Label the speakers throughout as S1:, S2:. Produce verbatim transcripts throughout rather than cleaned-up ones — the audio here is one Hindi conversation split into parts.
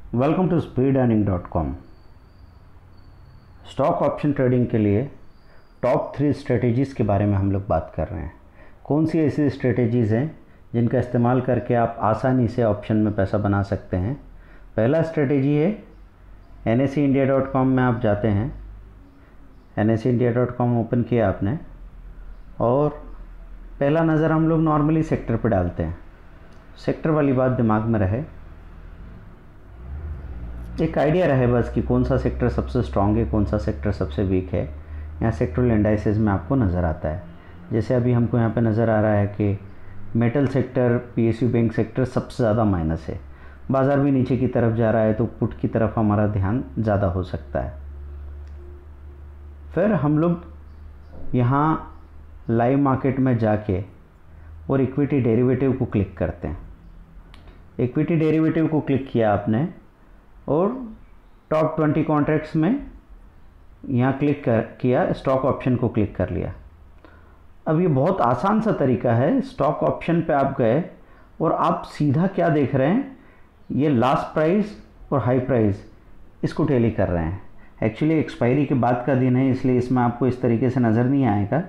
S1: Welcome to speed earning dot com. Stock option trading के लिए टॉप थ्री स्ट्रेटेजीज़ के बारे में हम लोग बात कर रहे हैं। कौन सी ऐसी स्ट्रेटेजीज़ हैं जिनका इस्तेमाल करके आप आसानी से ऑप्शन में पैसा बना सकते हैं। पहला स्ट्रेटेजी है N S E India dot com में आप जाते हैं। N S E India dot com open किया आपने और पहला नज़र हम लोग नॉर्मली सेक्टर पर डालते हैं। सेक्टर वाली बात दिमाग में रहे, एक आइडिया रहे बस कि कौन सा सेक्टर सबसे स्ट्रॉन्ग है, कौन सा सेक्टर सबसे वीक है। यहाँ सेक्टरल इंडाइसेस में आपको नज़र आता है। जैसे अभी हमको यहाँ पे नज़र आ रहा है कि metal sector, PSU bank sector सबसे ज़्यादा माइनस है। बाज़ार भी नीचे की तरफ जा रहा है तो पुट की तरफ हमारा ध्यान ज़्यादा हो सकता है। फिर हम लोग यहाँ लाइव मार्केट में जाके और इक्विटी डेरिवेटिव को क्लिक करते हैं। इक्विटी डेरिवेटिव को क्लिक किया आपने और टॉप ट्वेंटी कॉन्ट्रैक्ट्स में यहाँ क्लिक कर किया, स्टॉक ऑप्शन को क्लिक कर लिया। अब ये बहुत आसान सा तरीका है। स्टॉक ऑप्शन पे आप गए और आप सीधा क्या देख रहे हैं, ये लास्ट प्राइस और हाई प्राइस इसको टैली कर रहे हैं। एक्चुअली एक्सपायरी के बाद का दिन है, इसलिए इसमें आपको इस तरीके से नज़र नहीं आएगा।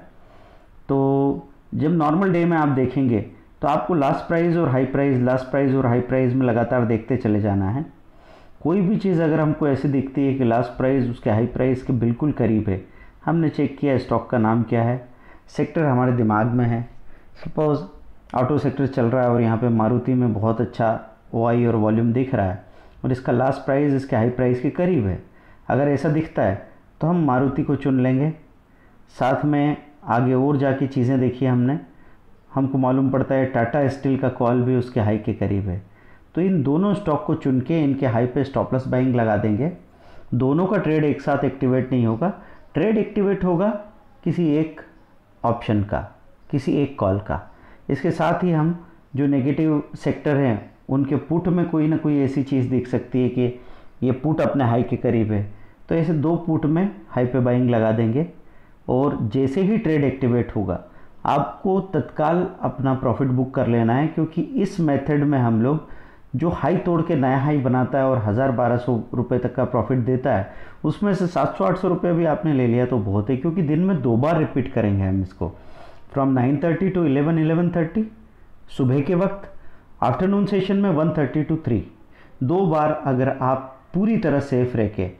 S1: तो जब नॉर्मल डे में आप देखेंगे तो आपको लास्ट प्राइस और हाई प्राइस, लास्ट प्राइस और हाई प्राइस में लगातार देखते चले जाना है। कोई भी चीज़ अगर हमको ऐसे दिखती है कि लास्ट प्राइस उसके हाई प्राइस के बिल्कुल करीब है, हमने चेक किया स्टॉक का नाम क्या है, सेक्टर हमारे दिमाग में है। सपोज़ ऑटो सेक्टर चल रहा है और यहाँ पे मारुति में बहुत अच्छा ओआई और वॉल्यूम दिख रहा है और इसका लास्ट प्राइस इसके हाई प्राइस के करीब है। अगर ऐसा दिखता है तो हम मारुति को चुन लेंगे। साथ में आगे और जाके चीज़ें देखी हमने, हमको मालूम पड़ता है टाटा स्टील का कॉल भी उसके हाई के करीब है। तो इन दोनों स्टॉक को चुन के इनके हाई पे स्टॉप लॉस बाइंग लगा देंगे। दोनों का ट्रेड एक साथ एक्टिवेट नहीं होगा, ट्रेड एक्टिवेट होगा किसी एक ऑप्शन का, किसी एक कॉल का। इसके साथ ही हम जो नेगेटिव सेक्टर हैं उनके पुट में कोई ना कोई ऐसी चीज़ दिख सकती है कि ये पुट अपने हाई के करीब है, तो ऐसे दो पुट में हाई पे बाइंग लगा देंगे और जैसे ही ट्रेड एक्टिवेट होगा आपको तत्काल अपना प्रॉफिट बुक कर लेना है, क्योंकि इस मेथड में हम लोग जो हाई तोड़ के नया हाई बनाता है और हज़ार बारह सौ रुपये तक का प्रॉफिट देता है, उसमें से सात सौ आठ सौ रुपये भी आपने ले लिया तो बहुत है, क्योंकि दिन में दो बार रिपीट करेंगे हम इसको। From nine thirty to eleven, eleven thirty सुबह के वक्त, आफ्टरनून सेशन में वन थर्टी टू थ्री, दो बार अगर आप पूरी तरह सेफ रह के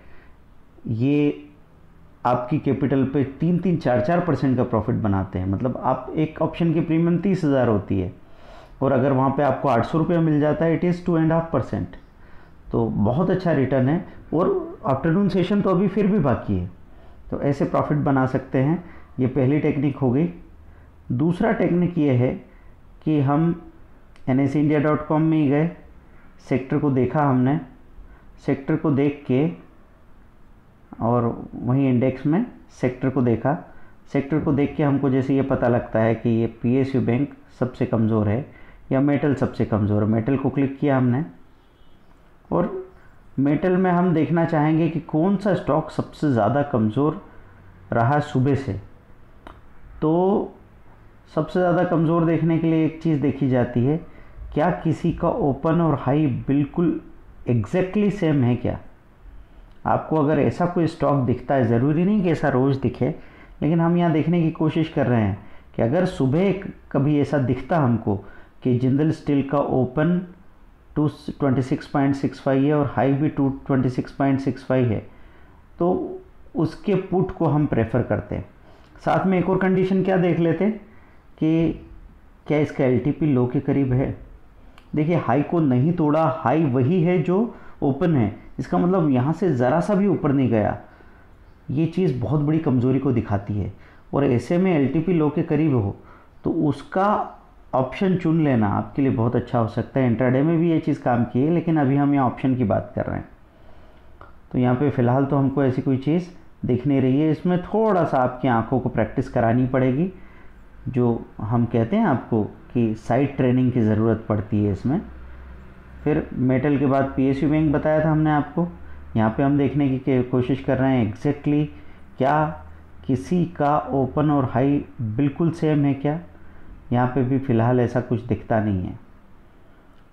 S1: ये आपकी कैपिटल पे तीन तीन चार चार परसेंट का प्रॉफिट बनाते हैं, मतलब आप एक ऑप्शन की प्रीमियम तीस हज़ार होती है और अगर वहाँ पे आपको आठ सौ रुपये मिल जाता है, it is two and half percent, तो बहुत अच्छा रिटर्न है। और आफ्टरनून सेशन तो अभी फिर भी बाकी है, तो ऐसे प्रॉफिट बना सकते हैं। ये पहली टेक्निक हो गई। दूसरा टेक्निक ये है कि हम N S India dot com में ही गए, सेक्टर को देखा हमने, सेक्टर को देख के और वहीं इंडेक्स में सेक्टर को देखा। सेक्टर को देख के हमको जैसे ये पता लगता है कि ये पीएसयू बैंक सबसे कमज़ोर है या मेटल सबसे कमज़ोर है, मेटल को क्लिक किया हमने और मेटल में हम देखना चाहेंगे कि कौन सा स्टॉक सबसे ज़्यादा कमज़ोर रहा सुबह से। तो सबसे ज़्यादा कमज़ोर देखने के लिए एक चीज़ देखी जाती है, क्या किसी का ओपन और हाई बिल्कुल एग्जैक्टली सेम है क्या। आपको अगर ऐसा कोई स्टॉक दिखता है, ज़रूरी नहीं कि ऐसा रोज़ दिखे, लेकिन हम यहाँ देखने की कोशिश कर रहे हैं कि अगर सुबह कभी ऐसा दिखता हमको कि जिंदल स्टील का open two twenty six point six five है और हाई भी two twenty six point six five है, तो उसके पुट को हम प्रेफर करते हैं। साथ में एक और कंडीशन क्या देख लेते हैं कि क्या इसका एल टी पी लो के करीब है। देखिए हाई को नहीं तोड़ा, हाई वही है जो ओपन है, इसका मतलब यहाँ से ज़रा सा भी ऊपर नहीं गया। ये चीज़ बहुत बड़ी कमज़ोरी को दिखाती है और ऐसे में एल टी पी लो के करीब हो तो उसका ऑप्शन चुन लेना आपके लिए बहुत अच्छा हो सकता है। इंट्राडे में भी ये चीज़ काम की है, लेकिन अभी हम यहाँ ऑप्शन की बात कर रहे हैं। तो यहाँ पे फ़िलहाल तो हमको ऐसी कोई चीज़ दिख नहीं रही है। इसमें थोड़ा सा आपकी आँखों को प्रैक्टिस करानी पड़ेगी, जो हम कहते हैं आपको कि साइड ट्रेनिंग की ज़रूरत पड़ती है इसमें। फिर मेटल के बाद पीएसयू बैंक बताया था हमने आपको। यहाँ पे हम देखने की कोशिश कर रहे हैं एग्जैक्टली क्या किसी का ओपन और हाई बिल्कुल सेम है क्या। यहाँ पे भी फ़िलहाल ऐसा कुछ दिखता नहीं है।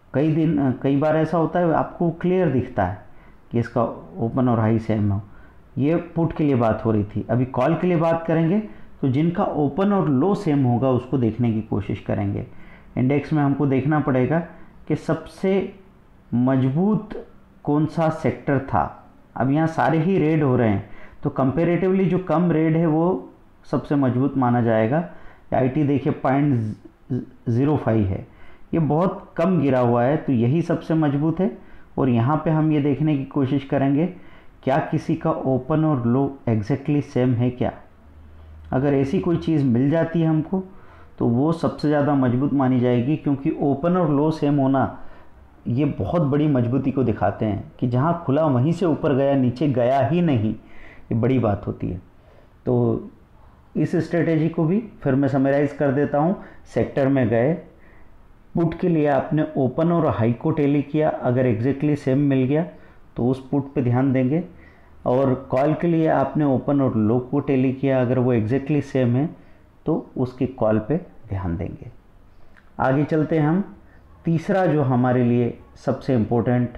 S1: कई दिन कई बार ऐसा होता है आपको क्लियर दिखता है कि इसका ओपन और हाई सेम हो। ये पुट के लिए बात हो रही थी। अभी कॉल के लिए बात करेंगे तो जिनका ओपन और लो सेम होगा उसको देखने की कोशिश करेंगे। इंडेक्स में हमको देखना पड़ेगा कि सबसे मजबूत कौन सा सेक्टर था। अब यहाँ सारे ही रेड हो रहे हैं तो कंपेरेटिवली जो कम रेड है वो सबसे मजबूत माना जाएगा। आईटी देखिए पॉइंट ज़ीरो फाइव है, ये बहुत कम गिरा हुआ है तो यही सबसे मजबूत है। और यहाँ पे हम ये देखने की कोशिश करेंगे क्या किसी का ओपन और लो एग्जैक्टली सेम है क्या। अगर ऐसी कोई चीज़ मिल जाती है हमको तो वो सबसे ज़्यादा मजबूत मानी जाएगी, क्योंकि ओपन और लो सेम होना ये बहुत बड़ी मजबूती को दिखाते हैं कि जहाँ खुला वहीं से ऊपर गया, नीचे गया ही नहीं, ये बड़ी बात होती है। तो इस स्ट्रेटेजी को भी फिर मैं समराइज़ कर देता हूँ। सेक्टर में गए, पुट के लिए आपने ओपन और हाई को टैली किया, अगर एग्जैक्टली सेम मिल गया तो उस पुट पे ध्यान देंगे। और कॉल के लिए आपने ओपन और लो को टैली किया, अगर वो एग्जैक्टली सेम है तो उसकी कॉल पे ध्यान देंगे। आगे चलते हैं हम। तीसरा जो हमारे लिए सबसे इम्पोर्टेंट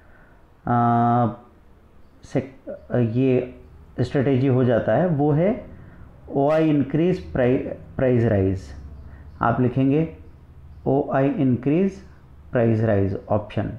S1: ये स्ट्रेटेजी हो जाता है वो है O I increase price rise. आप लिखेंगे O I increase price rise option.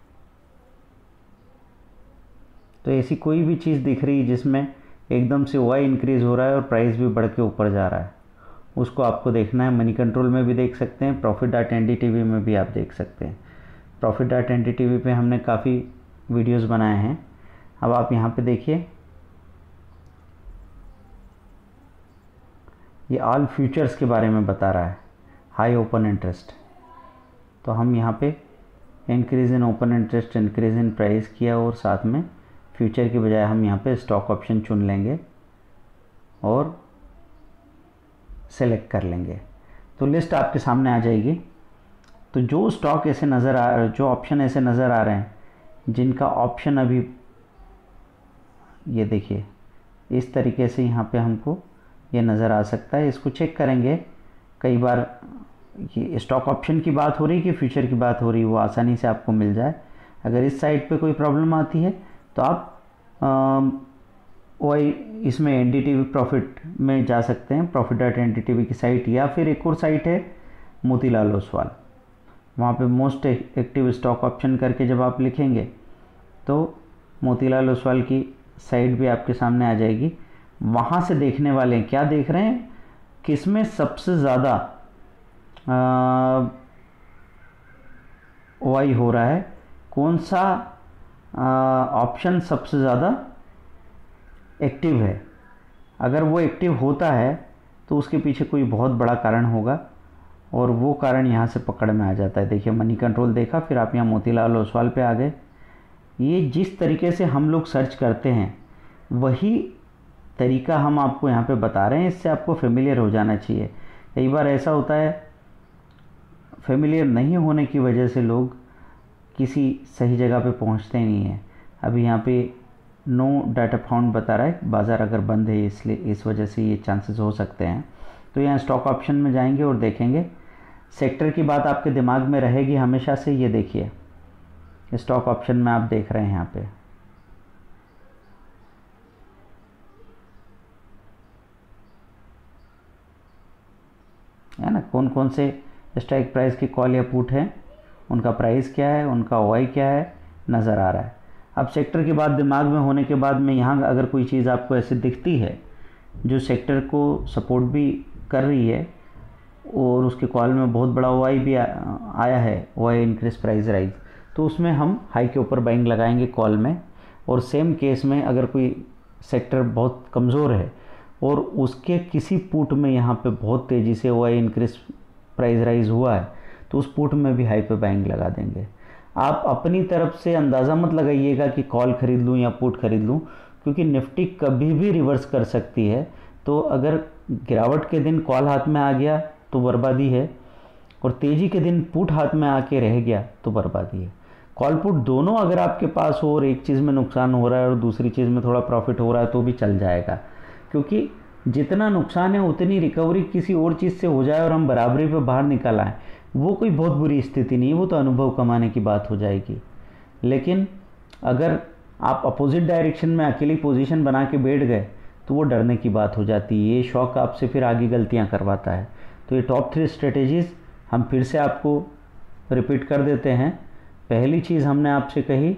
S1: तो ऐसी कोई भी चीज़ दिख रही जिसमें एकदम से ओ आई इंक्रीज हो रहा है और प्राइस भी बढ़ के ऊपर जा रहा है, उसको आपको देखना है। मनी कंट्रोल में भी देख सकते हैं, profit dot N D T V में भी आप देख सकते हैं। Profit dot N D T V पे हमने काफ़ी वीडियोस बनाए हैं। अब आप यहाँ पे देखिए, ये ऑल फ्यूचर्स के बारे में बता रहा है, हाई ओपन इंटरेस्ट। तो हम यहाँ पे increase in open interest, increase in price किया और साथ में फ्यूचर की बजाय हम यहाँ पे स्टॉक ऑप्शन चुन लेंगे और सेलेक्ट कर लेंगे। तो लिस्ट आपके सामने आ जाएगी। तो जो स्टॉक ऐसे नज़र आ जो ऑप्शन ऐसे नज़र आ रहे हैं जिनका ऑप्शन अभी ये देखिए इस तरीके से यहाँ पे हमको ये नज़र आ सकता है, इसको चेक करेंगे। कई बार ये स्टॉक ऑप्शन की बात हो रही कि फ्यूचर की बात हो रही, वो आसानी से आपको मिल जाए। अगर इस साइड पे कोई प्रॉब्लम आती है तो आप वही इसमें N D T V profit में जा सकते हैं, profit dot N D T V की साइट, या फिर एक और साइट है मोतीलाल ओसवाल। वहाँ पे मोस्ट एक्टिव स्टॉक ऑप्शन करके जब आप लिखेंगे तो मोतीलाल ओसवाल की साइट भी आपके सामने आ जाएगी। वहाँ से देखने वाले हैं, क्या देख रहे हैं, किसमें सबसे ज़्यादा ओ आई हो रहा है, कौन सा ऑप्शन सबसे ज़्यादा एक्टिव है। अगर वो एक्टिव होता है तो उसके पीछे कोई बहुत बड़ा कारण होगा और वो कारण यहाँ से पकड़ में आ जाता है। देखिए मनी कंट्रोल देखा, फिर आप यहाँ मोतीलाल ओसवाल पे आ गए। ये जिस तरीके से हम लोग सर्च करते हैं वही तरीका हम आपको यहाँ पे बता रहे हैं, इससे आपको फेमिलियर हो जाना चाहिए। कई बार ऐसा होता है फेमिलियर नहीं होने की वजह से लोग किसी सही जगह पे पहुँचते नहीं हैं। अभी यहाँ पे नो डाटा फाउंड बता रहा है, बाज़ार अगर बंद है इसलिए इस वजह से ये चांसेस हो सकते हैं। तो यहाँ स्टॉक ऑप्शन में जाएंगे और देखेंगे, सेक्टर की बात आपके दिमाग में रहेगी हमेशा से। ये देखिए स्टॉक ऑप्शन में आप देख रहे हैं यहाँ पे है ना, कौन कौन से स्ट्राइक प्राइस की कॉल या पुट है, उनका प्राइस क्या है, उनका ओ आई क्या है, नज़र आ रहा है। अब सेक्टर की बात दिमाग में होने के बाद में यहाँ अगर कोई चीज़ आपको ऐसे दिखती है जो सेक्टर को सपोर्ट भी कर रही है और उसके कॉल में बहुत बड़ा ओ आई भी आ, आया है, O I increase price rise, तो उसमें हम हाई के ऊपर बाइंग लगाएंगे कॉल में। और सेम केस में अगर कोई सेक्टर बहुत कमज़ोर है और उसके किसी पुट में यहाँ पे बहुत तेज़ी से O I increase price rise हुआ है तो उस पुट में भी हाई पे बाइंग लगा देंगे। आप अपनी तरफ से अंदाज़ा मत लगाइएगा कि कॉल ख़रीद लूँ या पुट ख़रीद लूँ, क्योंकि निफ्टी कभी भी रिवर्स कर सकती है। तो अगर गिरावट के दिन कॉल हाथ में आ गया तो बर्बादी है, और तेज़ी के दिन पुट हाथ में आके रह गया तो बर्बादी है। कॉल पुट दोनों अगर आपके पास हो और एक चीज़ में नुकसान हो रहा है और दूसरी चीज़ में थोड़ा प्रॉफिट हो रहा है तो भी चल जाएगा, क्योंकि जितना नुकसान है उतनी रिकवरी किसी और चीज़ से हो जाए और हम बराबरी पे बाहर निकल आएँ, वो कोई बहुत बुरी स्थिति नहीं है, वो तो अनुभव कमाने की बात हो जाएगी। लेकिन अगर आप अपोजिट डायरेक्शन में अकेली पोजीशन बना के बैठ गए तो वो डरने की बात हो जाती है, ये शौक आपसे फिर आगे गलतियां करवाता है। तो ये टॉप थ्री स्ट्रेटेजीज़ हम फिर से आपको रिपीट कर देते हैं। पहली चीज़ हमने आपसे कही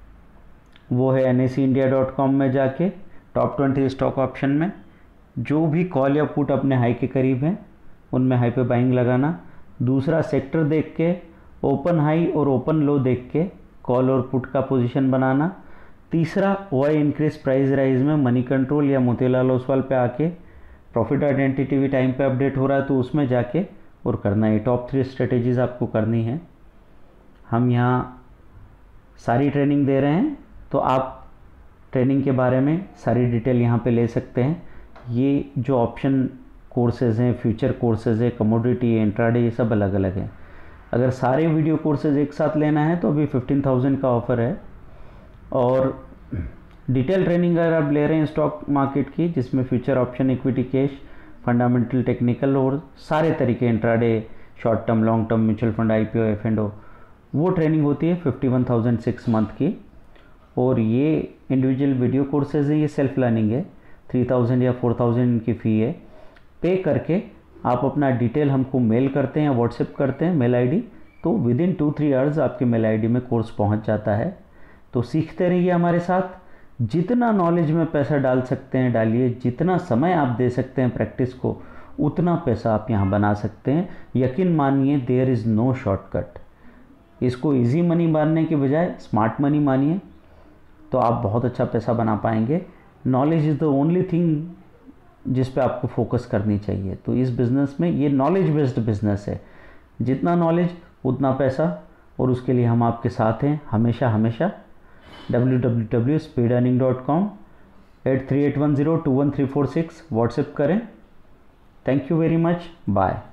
S1: वो है N S C India dot com में जाके टॉप ट्वेंटी स्टॉक ऑप्शन में जो भी कॉल या पुट अपने हाई के करीब हैं उनमें हाई पे बाइंग लगाना। दूसरा, सेक्टर देख के ओपन हाई और ओपन लो देख के कॉल और पुट का पोजीशन बनाना। तीसरा, वाई इंक्रीज प्राइस राइज में मनी कंट्रोल या मोतीलाल ओसवाल पे आके प्रॉफिट आइडेंटिटी भी टाइम पे अपडेट हो रहा है तो उसमें जाके और करना है। टॉप थ्री स्ट्रेटेजीज आपको करनी है। हम यहाँ सारी ट्रेनिंग दे रहे हैं तो आप ट्रेनिंग के बारे में सारी डिटेल यहाँ पे ले सकते हैं। ये जो ऑप्शन कोर्सेज़ हैं, फ्यूचर कोर्सेज़ है, कमोडिटी है, इंट्राडे, ये सब अलग अलग हैं। अगर सारे वीडियो कोर्सेज एक साथ लेना है तो अभी फिफ्टीन थाउजेंड का ऑफ़र है। और डिटेल ट्रेनिंग अगर आप ले रहे हैं स्टॉक मार्केट की, जिसमें future, option, equity, cash, fundamental, technical और सारे तरीके, intraday, short term, long term, mutual fund, IPO, F and O, वो ट्रेनिंग होती है fifty one thousand six month की। और ये इंडिविजुअल वीडियो कोर्सेज है, ये सेल्फ लर्निंग है, थ्री थाउजेंड या फोर थाउजेंड की फ़ी है। पे करके आप अपना डिटेल हमको मेल करते हैं या व्हाट्सएप करते हैं मेल आईडी, तो within two three hours आपके मेल आईडी में कोर्स पहुंच जाता है। तो सीखते रहिए हमारे साथ। जितना नॉलेज में पैसा डाल सकते हैं डालिए, जितना समय आप दे सकते हैं प्रैक्टिस को उतना पैसा आप यहाँ बना सकते हैं। यकीन मानिए, देयर इज़ नो शॉर्टकट। इसको इजी मनी मानने के बजाय स्मार्ट मनी मानिए तो आप बहुत अच्छा पैसा बना पाएंगे। Knowledge is the only thing जिस पे आपको फोकस करनी चाहिए। तो इस बिज़नेस में ये नॉलेज बेस्ड बिज़नेस है, जितना नॉलेज उतना पैसा, और उसके लिए हम आपके साथ हैं हमेशा हमेशा। W W W dot speed earning dot com, eight three eight one zero two one three four six WhatsApp करें। Thank you very much, bye.